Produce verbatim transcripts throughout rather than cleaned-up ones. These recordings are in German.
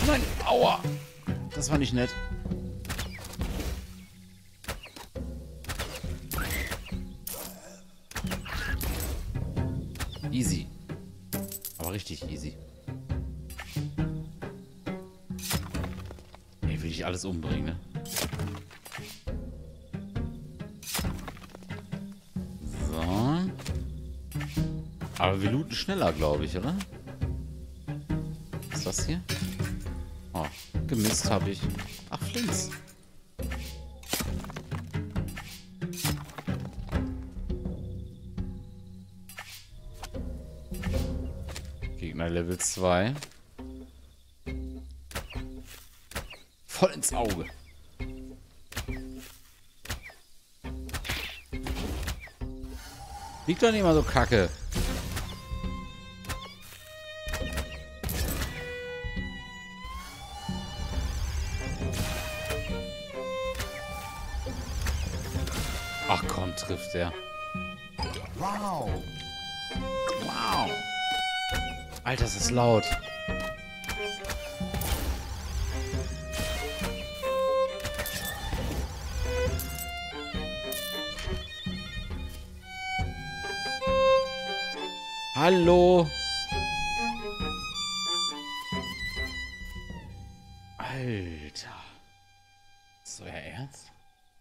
Nein, aua. Das war nicht nett. Easy. Aber richtig easy. Ey, will ich alles umbringen, ne? So. Aber wir looten schneller, glaube ich, oder? Was ist das hier? Oh, gemisst habe ich. Ach, Flints. Gegner Level zwei. Voll ins Auge. Liegt doch nicht mal so kacke. Ach komm, trifft er. Wow. Wow. Alter, das ist laut. Hallo. Alter. Ist euer Ernst?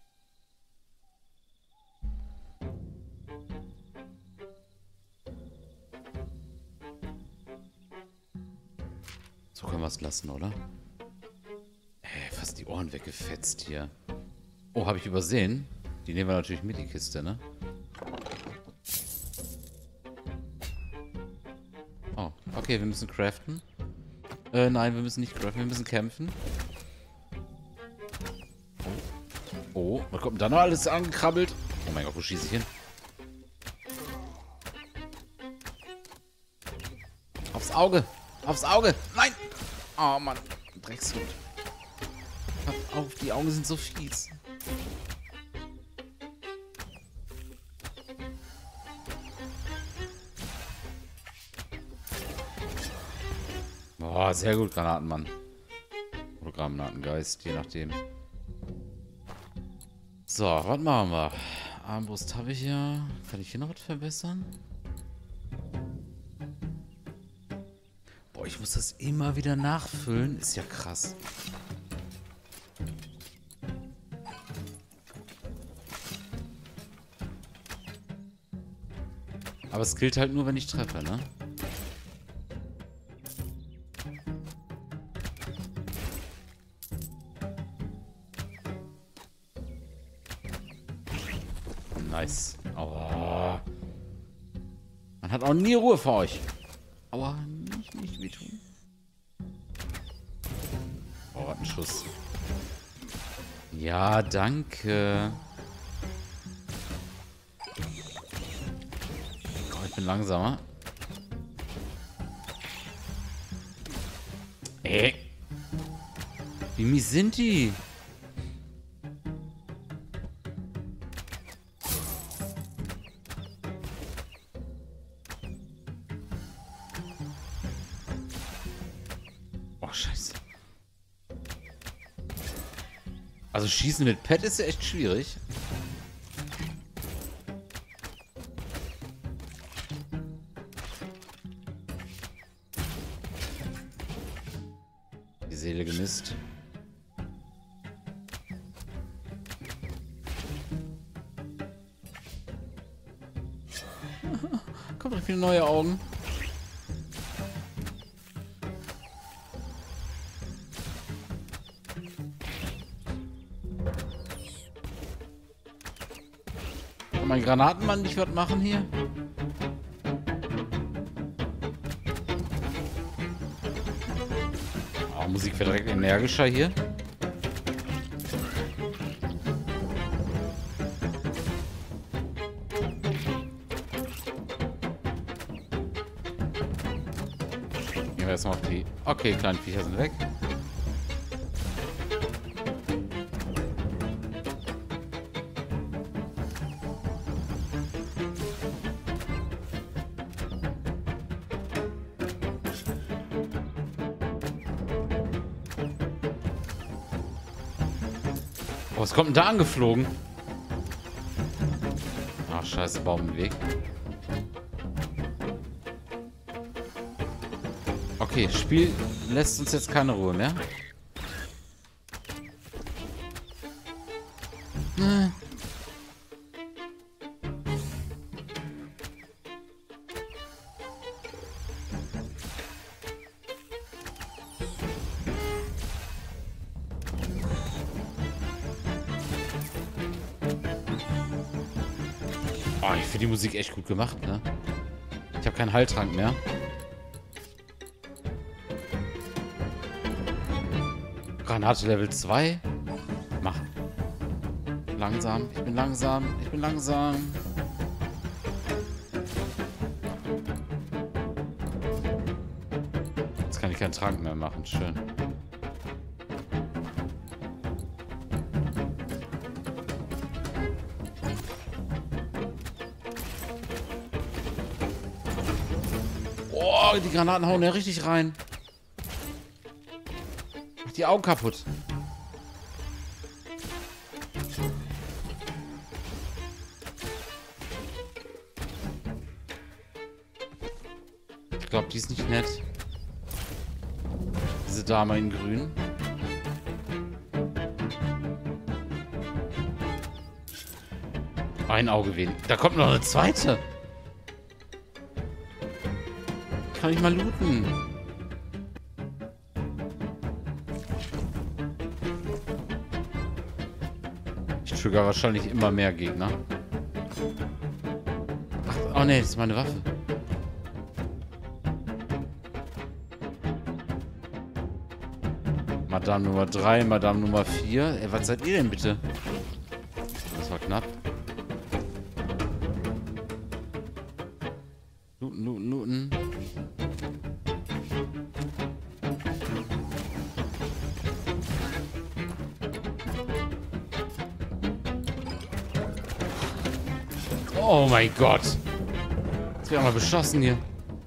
So können wir es lassen, oder? Ey, fast die Ohren weggefetzt hier. Oh, habe ich übersehen. Die nehmen wir natürlich mit, die Kiste, ne? Oh, okay, wir müssen craften. Äh, nein, wir müssen nicht craften, wir müssen kämpfen. Oh, was kommt denn da noch alles angekrabbelt? Oh mein Gott, wo schieße ich hin? Aufs Auge! Aufs Auge! Nein! Oh Mann, Dreckshund. Pass auf, die Augen sind so fies. Boah, sehr gut, Granatenmann. Oder Granatengeist, je nachdem. So, was machen wir? Armbrust habe ich ja. Kann ich hier noch was verbessern? Boah, ich muss das immer wieder nachfüllen. Ist ja krass. Aber es gilt halt nur, wenn ich treffe, ne? Nice. Aua. Man hat auch nie Ruhe für euch. Aua, nicht, nicht wehtun. Oh, was ein Schuss. Ja, danke. Oh, ich bin langsamer. Ey. Wie mies sind die? Oh, scheiße. Also schießen mit Pet ist ja echt schwierig. Die Seele gemisst. Kommt noch viele neue Augen. Kann mein Granatenmann nicht was machen hier? Oh, Musik wird direkt energischer hier. Gehen wir erstmal auf die... Okay, kleine Viecher sind weg. Oh, was kommt denn da angeflogen? Ach, scheiße, Baum im Weg. Okay, Spiel lässt uns jetzt keine Ruhe mehr. Äh. Oh, ich finde die Musik echt gut gemacht, ne? Ich habe keinen Heiltrank mehr. Granate Level zwei. Mach. Langsam. Ich bin langsam. Ich bin langsam. Jetzt kann ich keinen Trank mehr machen. Schön. Oh, die Granaten hauen ja richtig rein. Mach die Augen kaputt. Ich glaube, die ist nicht nett. Diese Dame in grün. Ein Auge wehen. Da kommt noch eine zweite. Kann ich mal looten. Ich trigger wahrscheinlich immer mehr Gegner. Ach, oh ne, das ist meine Waffe. Madame Nummer drei, Madame Nummer vier. Ey, was seid ihr denn bitte? Das war knapp. Looten, looten, looten. Oh mein Gott. Jetzt wird mal beschossen hier.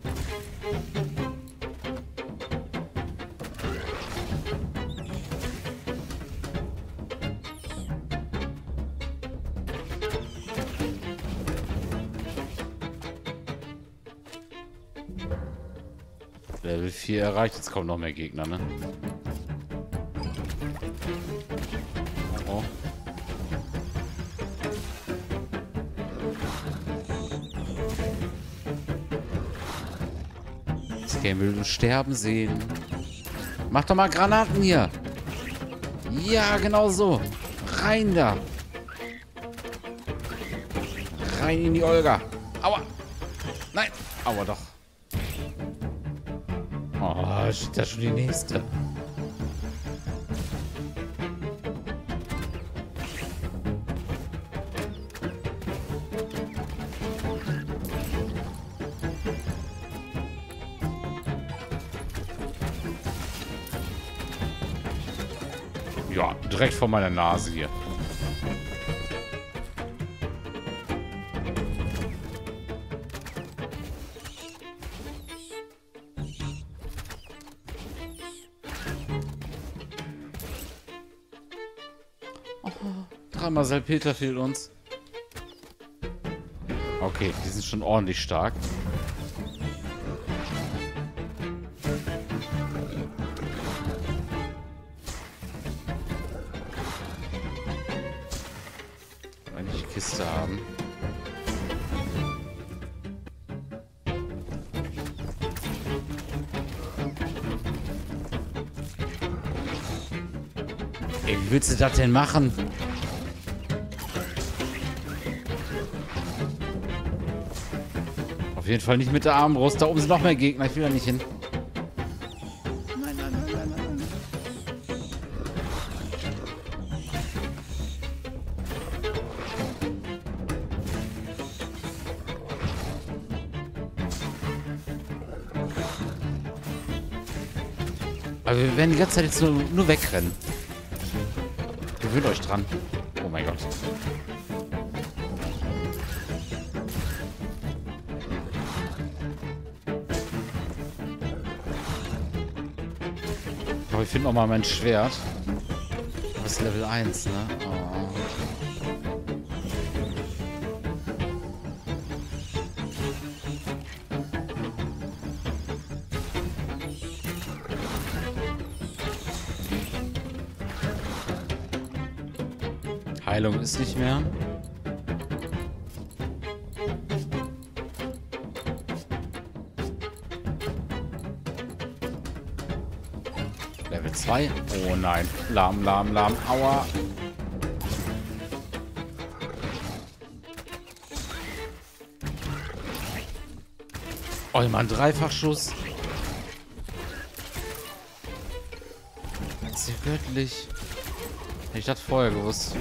Level vier erreicht. Jetzt kommen noch mehr Gegner, ne? Oh. Das Game will uns sterben sehen. Mach doch mal Granaten hier. Ja, genau so. Rein da. Rein in die Olga. Aua. Nein. Aua doch. Oh, steht da schon die nächste. Ja, direkt vor meiner Nase hier. Dreimal Salpeter fehlt uns. Okay, die sind schon ordentlich stark. Wenn ich die Kiste haben. Ey, wie willst du das denn machen? Auf jeden Fall nicht mit der Armbrust. Da oben sind noch mehr Gegner. Ich will da nicht hin. Nein, nein, nein, nein, nein. Aber wir werden die ganze Zeit jetzt nur, nur wegrennen. Gewöhnt euch dran. Oh mein Gott. Ich finde noch mal mein Schwert. Das ist Level eins, ne? Oh. Heilung ist nicht mehr. Level zwei. Oh nein. Lahm, lahm, lahm. Aua. Oh Mann, Dreifachschuss. Das ist ja göttlich. Hätte ich das vorher gewusst.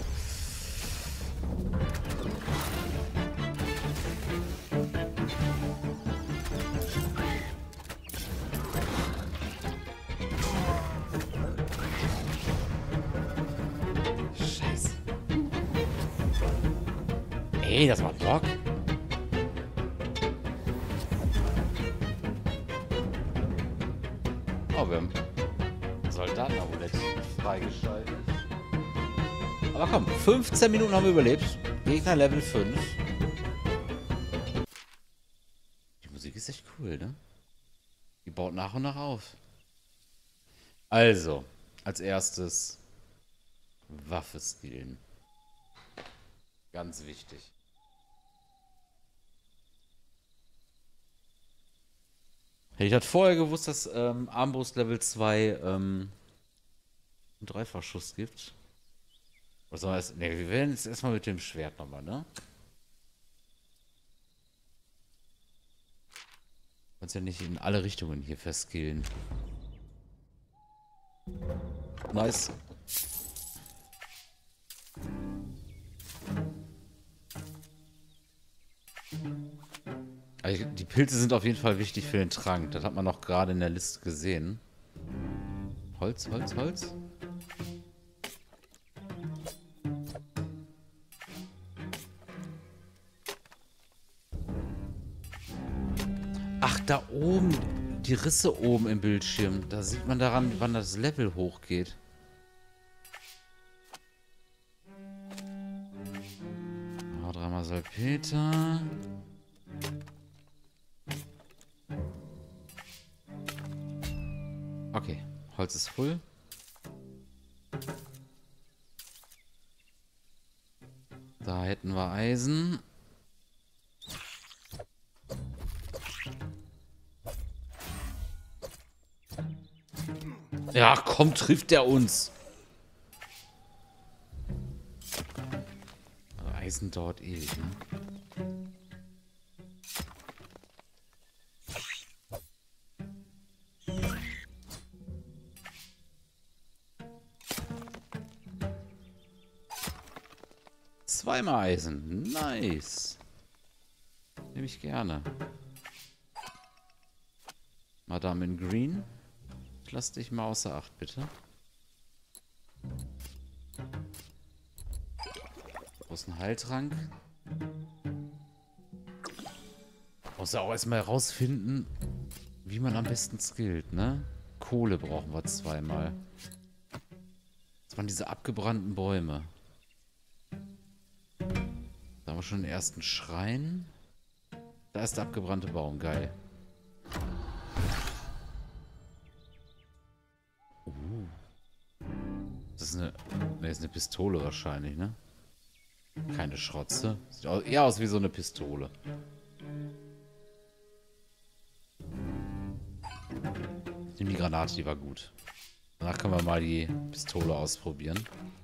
Scheiße. Ey, das war Bock. Oh, wir haben Soldatenamulett freigeschaltet. Aber komm, fünfzehn Minuten haben wir überlebt. Gegner Level fünf. Die Musik ist echt cool, ne? Die baut nach und nach auf. Also, als erstes Waffe skillen. Ganz wichtig. Hätte ich das vorher gewusst, dass ähm, Armbrust Level zwei ähm, einen Dreifachschuss gibt. Was soll das? Ne, wir werden jetzt erstmal mit dem Schwert nochmal, ne? Du kannst ja nicht in alle Richtungen hier verskillen. Nice. Also die Pilze sind auf jeden Fall wichtig für den Trank. Das hat man noch gerade in der Liste gesehen. Holz, Holz, Holz. Ach, da oben. Die Risse oben im Bildschirm. Da sieht man daran, wann das Level hochgeht. Oh, dreimal Salpeter. Okay, Holz ist voll. Da hätten wir Eisen. Ja, komm, trifft der uns. Aber Eisen dauert ewig, ne? Zweimal Eisen. Nice. Nehme ich gerne. Madame in Green. Lass dich mal außer Acht, bitte. Wo ist ein Heiltrank? Muss ja auch erstmal herausfinden, wie man am besten skillt, ne? Kohle brauchen wir zweimal. Das waren diese abgebrannten Bäume. Da haben wir schon den ersten Schrein. Da ist der abgebrannte Baum, geil. Uh. Das ist eine. Ne, ist eine Pistole wahrscheinlich, ne? Keine Schrotze. Sieht aus, eher aus wie so eine Pistole. Ich nehme die Granate, die war gut. Danach können wir mal die Pistole ausprobieren.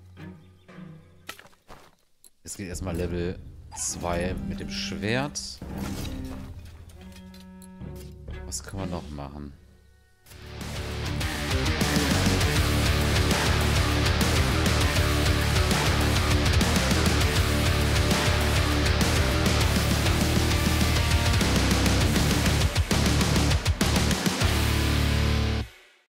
Es geht erstmal Level zwei mit dem Schwert. Was können wir noch machen?